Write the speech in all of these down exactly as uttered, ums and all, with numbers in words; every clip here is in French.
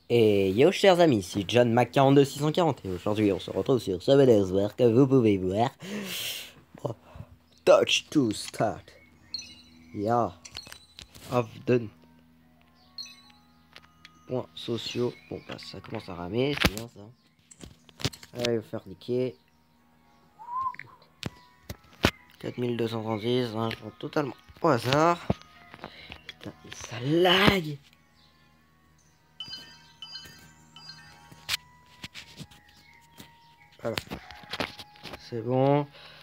Et yo chers amis, c'est John Mac quarante-deux six cent quarante et aujourd'hui on se retrouve sur Software que vous pouvez voir. Oh, touch to start. Yeah. Of done. Points sociaux. Bon bah ça commence à ramer, c'est bien ça. Allez, vous faire niquer. quatre mille deux cent trente-six, hein, je prends totalement au hasard. Putain, et ça lag. Voilà. C'est bon.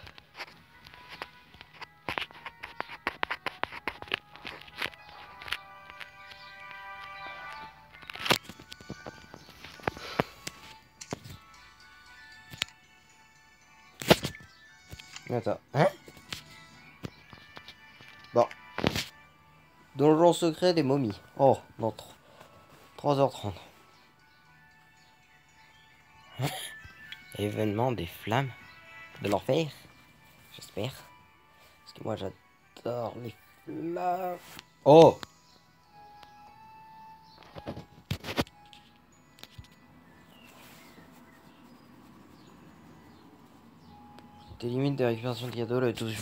Attends. Hein? Bon. Donjon secret des momies. Oh, non, trois heures trente. Hein? Événement des flammes de l'enfer. J'espère. Parce que moi j'adore les flammes. Oh! Des limites de récupération de cadeaux, là, et tout.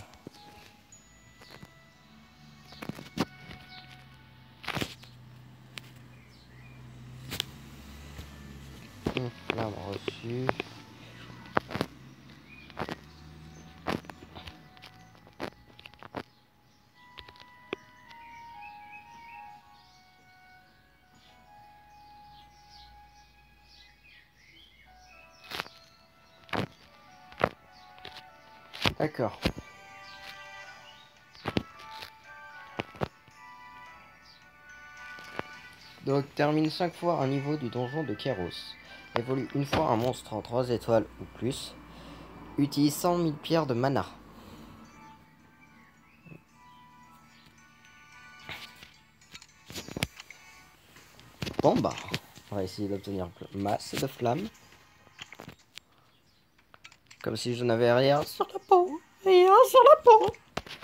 Hum, flamme reçue. D'accord. Donc termine cinq fois un niveau du donjon de Kéros. Évolue une fois un monstre en trois étoiles ou plus. Utilise cent mille pierres de mana. Bon bah, on va essayer d'obtenir masse de flammes. Comme si je n'avais rien sur la peau. Rien sur la peau.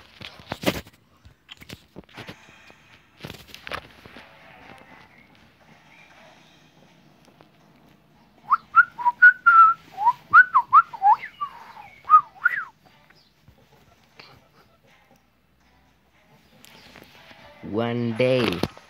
One day.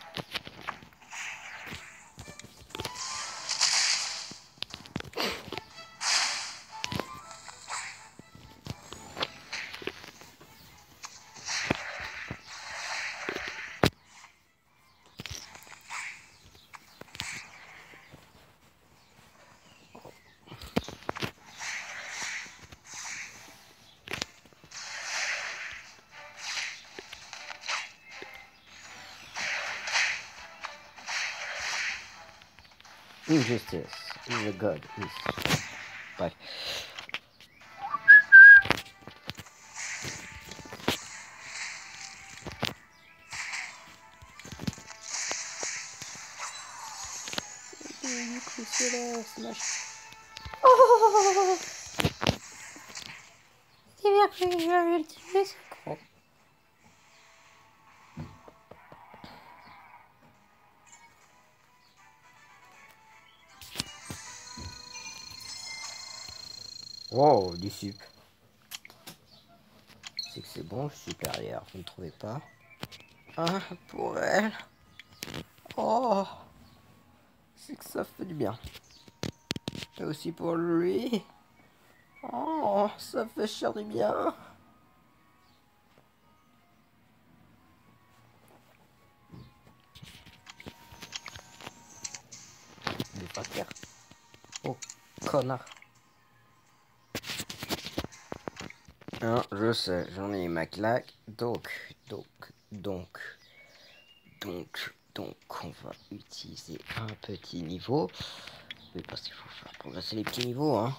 Injustice is a god. Is... Bref. Oh, c'est bien que je vais utiliser ce con. Wow, du sup. C'est que c'est bon, le supérieur, vous ne trouvez pas? Ah, pour elle. Oh, c'est que ça fait du bien. Et aussi pour lui. Oh, ça fait cher du bien. Il est pas clair. Oh, connard. Hein, je sais, j'en ai ma claque. Donc, donc, donc, donc, donc, on va utiliser un petit niveau. Mais parce qu'il faut faire progresser les petits niveaux, hein.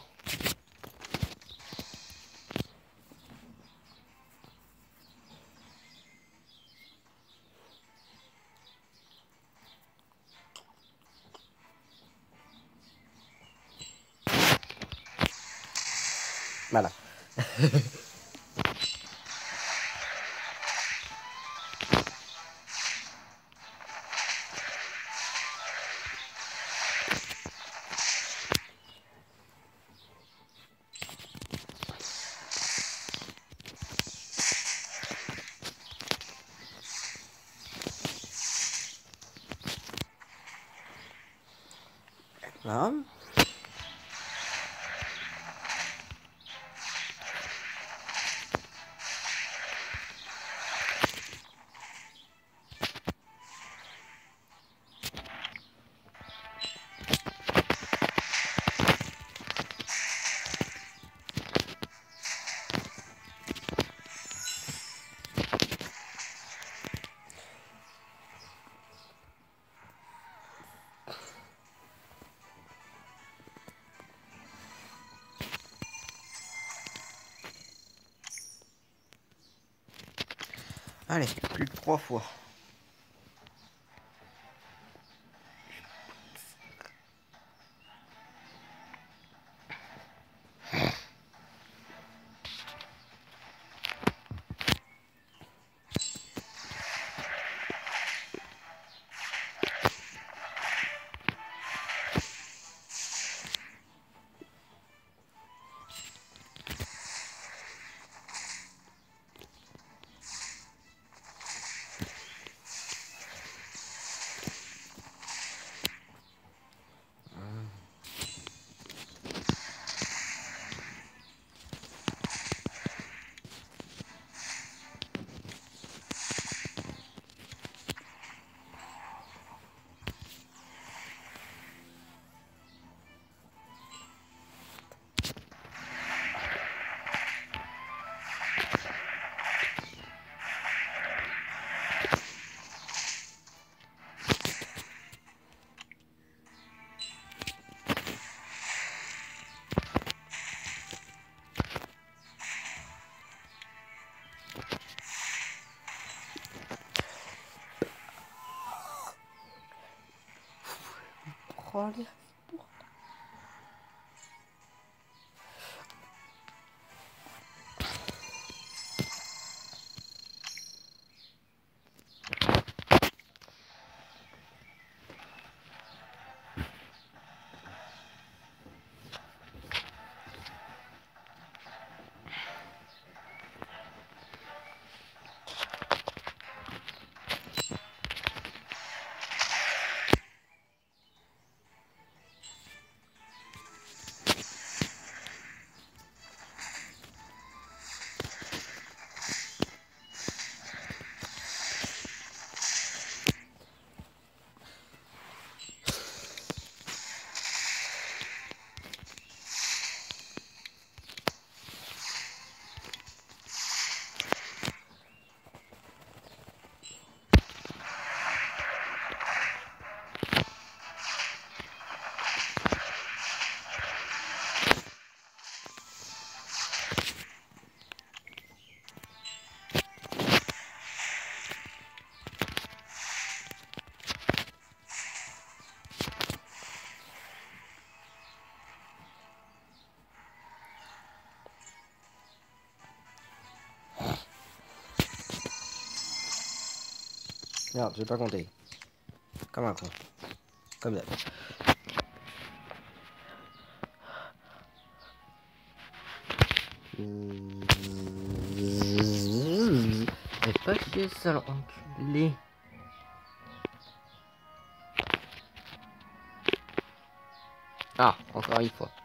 Voilà. Hein? Allez, plus de trois fois. Oh, les... Merde, j'ai pas compté. Comme un con. Comme d'hab. Mais pas chier, sale enculé. Ah, encore une fois.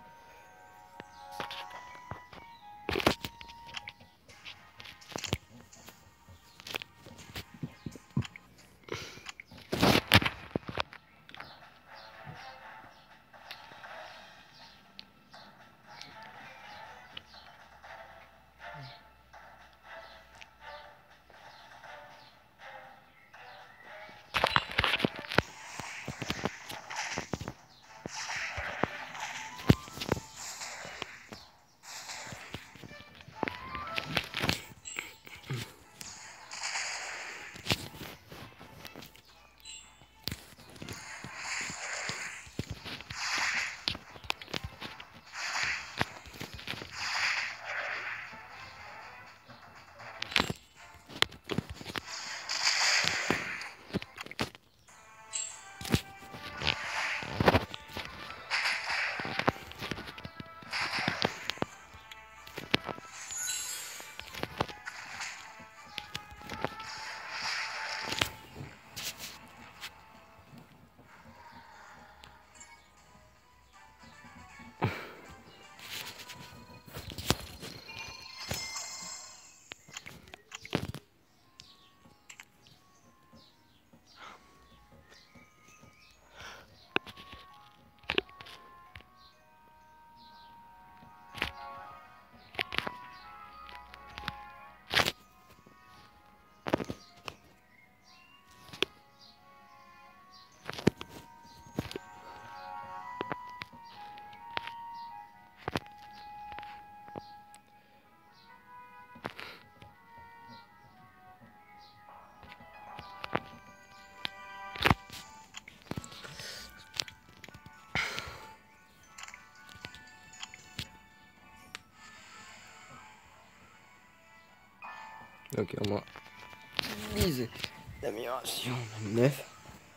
Ok, au moins dix d'amélioration, neuf.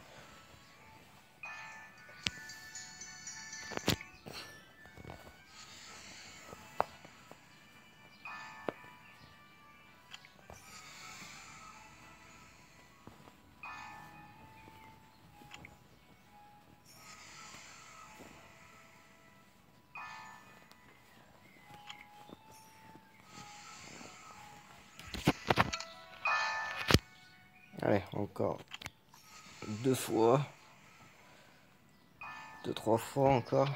Allez, encore deux fois. Deux, trois fois encore.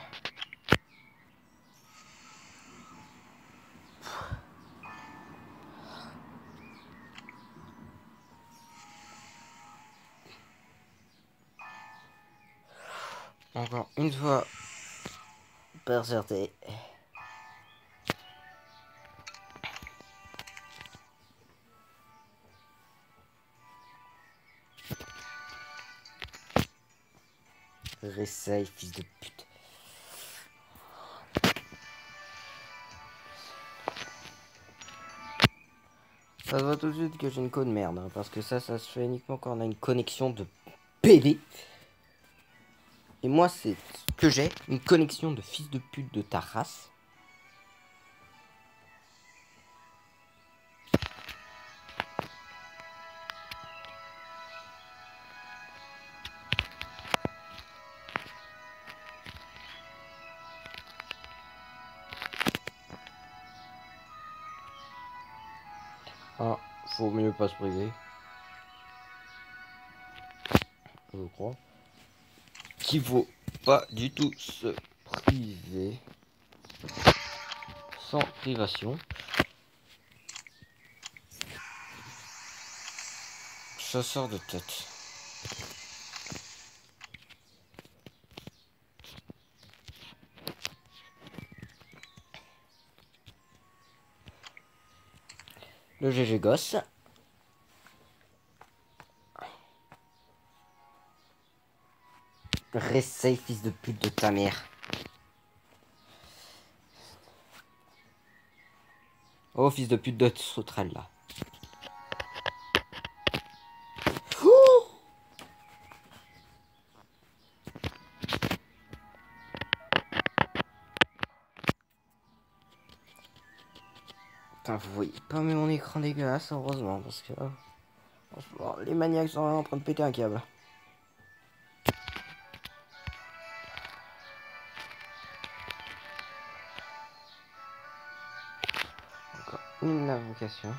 Encore une fois. Berserté. Réessaye, fils de pute. Ça se voit tout de suite que j'ai une co de merde, hein, parce que ça, ça se fait uniquement quand on a une connexion de P D. Et moi, c'est ce que j'ai, une connexion de fils de pute de ta race. Ah, faut mieux pas se priver. Je crois. Qu'il faut pas du tout se priver. Sans privation. Ça sort de tête. Le G G gosse. Réessaye, fils de pute de ta mère. Oh, fils de pute de sauterelle, là. Ouh, putain, vous voyez pas mais mon écran dégueulasse, heureusement, parce que... franchement, les maniaques sont en train de péter un câble. Encore une invocation.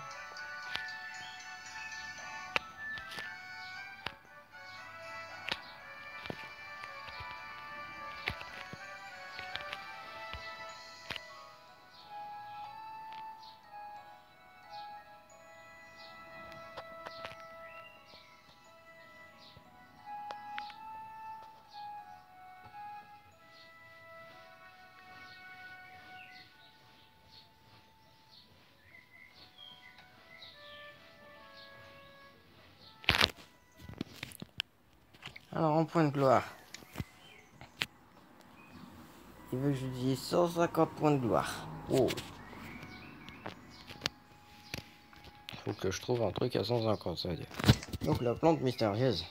Alors, en point de gloire. Il veut que je dise cent cinquante points de gloire. Oh. Faut que je trouve un truc à cent cinquante, ça veut dire. Donc, la plante mystérieuse.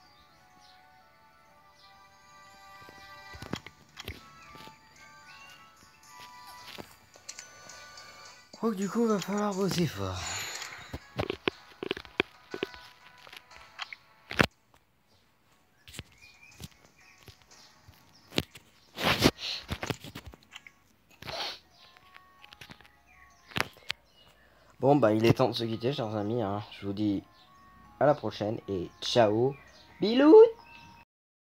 Donc, du coup, il va falloir bosser fort. Bon, bah, il est temps de se quitter, chers amis. Hein. Je vous dis à la prochaine et ciao. Bisous.